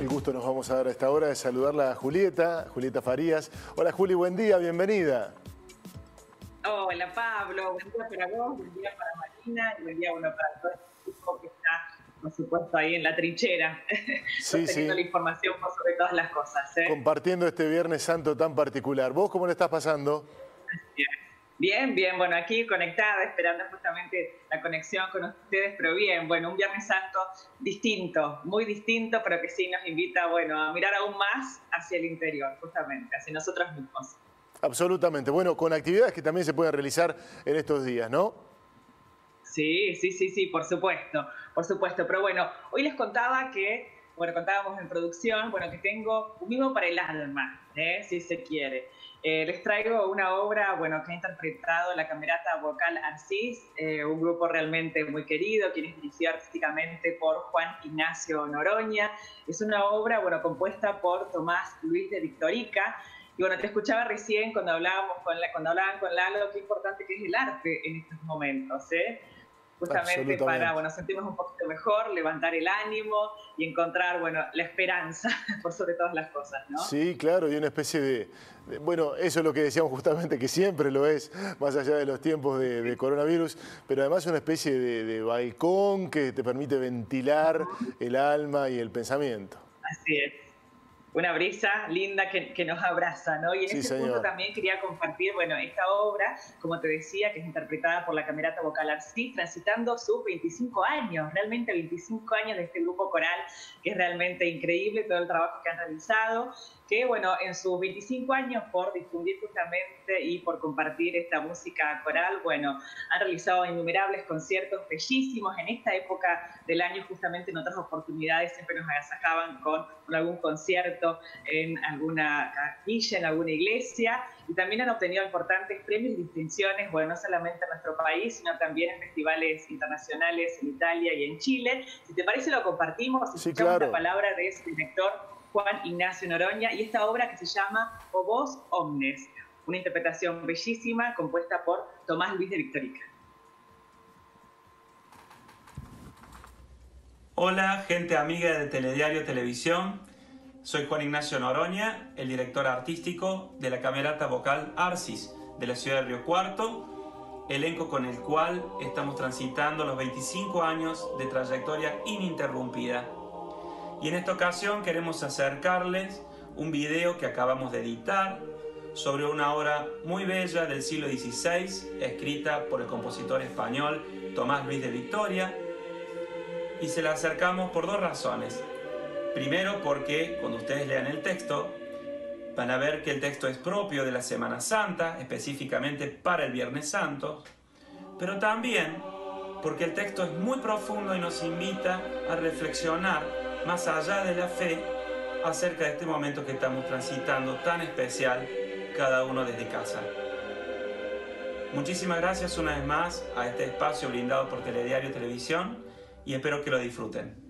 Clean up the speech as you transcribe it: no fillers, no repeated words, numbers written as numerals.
El gusto nos vamos a dar a esta hora de saludarla a Julieta Farías. Hola Juli, buen día, bienvenida. Hola Pablo, buen día para vos, buen día para Marina y buen día para todo el equipo que está, por supuesto, ahí en la trinchera, sosteniendo la información por sobre todas las cosas. Compartiendo este Viernes Santo tan particular. ¿Vos cómo le estás pasando? Bien, bien, bueno, aquí conectada, esperando justamente la conexión con ustedes, pero bien, bueno, un Viernes Santo distinto, muy distinto, pero que sí nos invita, bueno, a mirar aún más hacia el interior, justamente, hacia nosotros mismos. Absolutamente. Bueno, con actividades que también se pueden realizar en estos días, ¿no? Sí, por supuesto, por supuesto. Pero bueno, hoy les contaba que, bueno, contábamos en producción, bueno, que tengo un mimo para el alma, si se quiere. Les traigo una obra, bueno, que ha interpretado la Camerata Vocal Arcis, un grupo realmente muy querido, quien es dirigido artísticamente por Juan Ignacio Noroña. Es una obra, bueno, compuesta por Tomás Luis de Victorica. Y bueno, te escuchaba recién cuando hablaban con Lalo, qué importante que es el arte en estos momentos, justamente para, bueno, sentirnos un poquito mejor, levantar el ánimo y encontrar, bueno, la esperanza por sobre todas las cosas, ¿no? Sí, claro, y una especie de bueno, eso es lo que decíamos justamente, que siempre lo es, más allá de los tiempos de coronavirus, pero además una especie de balcón que te permite ventilar el alma y el pensamiento. Así es. Una brisa linda que nos abraza, ¿no? Y en este punto también quería compartir, bueno, esta obra, como te decía, que es interpretada por la Camerata Vocal Arcis, transitando sus 25 años, realmente 25 años de este grupo coral, que es realmente increíble todo el trabajo que han realizado, que, bueno, en sus 25 años, por difundir justamente y por compartir esta música coral, bueno, han realizado innumerables conciertos bellísimos en esta época del año, justamente en otras oportunidades siempre nos agasajaban con algún concierto en alguna capilla, en alguna iglesia, y también han obtenido importantes premios y distinciones, bueno, no solamente en nuestro país, sino también en festivales internacionales en Italia y en Chile. Si te parece, lo compartimos, escuchamos la palabra de su director, Juan Ignacio Noroña, y esta obra que se llama O Vos Omnes, una interpretación bellísima compuesta por Tomás Luis de Victorica. Hola, gente amiga de Telediario Televisión. Soy Juan Ignacio Noroña, el director artístico de la Camerata Vocal Arcis de la ciudad de Río Cuarto, elenco con el cual estamos transitando los 25 años de trayectoria ininterrumpida. Y en esta ocasión queremos acercarles un video que acabamos de editar sobre una obra muy bella del siglo XVI, escrita por el compositor español Tomás Luis de Victoria, y se la acercamos por dos razones. Primero, porque cuando ustedes lean el texto van a ver que el texto es propio de la Semana Santa, específicamente para el Viernes Santo, pero también porque el texto es muy profundo y nos invita a reflexionar más allá de la fe acerca de este momento que estamos transitando tan especial cada uno desde casa. Muchísimas gracias una vez más a este espacio brindado por Telediario Televisión y espero que lo disfruten.